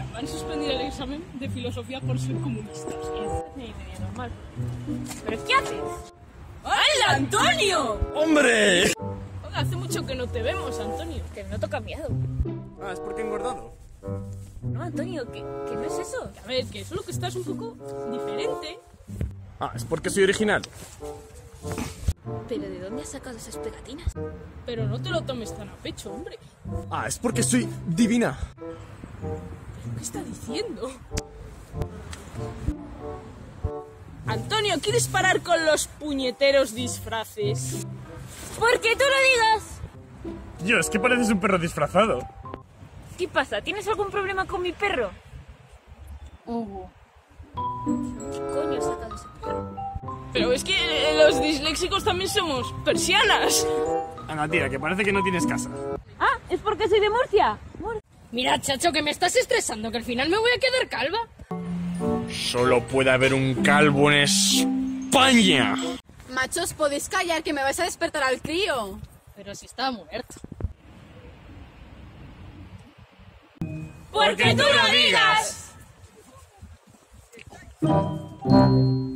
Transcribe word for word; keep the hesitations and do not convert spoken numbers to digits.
van a suspender el examen de filosofía por ser comunistas. Es medio normal. ¿Pero qué haces? ¡Hola, Antonio! ¡Hombre! Hola, hace mucho que no te vemos, Antonio. Que me noto cambiado. Ah, es porque he engordado. No, Antonio, que, que no es eso. A ver, que solo que estás un poco diferente. Ah, es porque soy original. ¿Pero de dónde has sacado esas pegatinas? Pero no te lo tomes tan a pecho, hombre. Ah, es porque soy divina. ¿Qué está diciendo? Antonio, ¿quieres parar con los puñeteros disfraces? ¡Porque tú lo digas! Dios, es que pareces un perro disfrazado. ¿Qué pasa? ¿Tienes algún problema con mi perro? Hugo. ¿Qué coño has sacado ese perro? Pero es que los disléxicos también somos persianas. Anda, tía, que parece que no tienes casa. Ah, ¿es porque soy de Murcia? Mur- Mira, chacho, que me estás estresando, que al final me voy a quedar calva. Solo puede haber un calvo en España. Machos, podéis callar, que me vais a despertar al crío. Pero si está muerto. ¡Porque tú lo digas!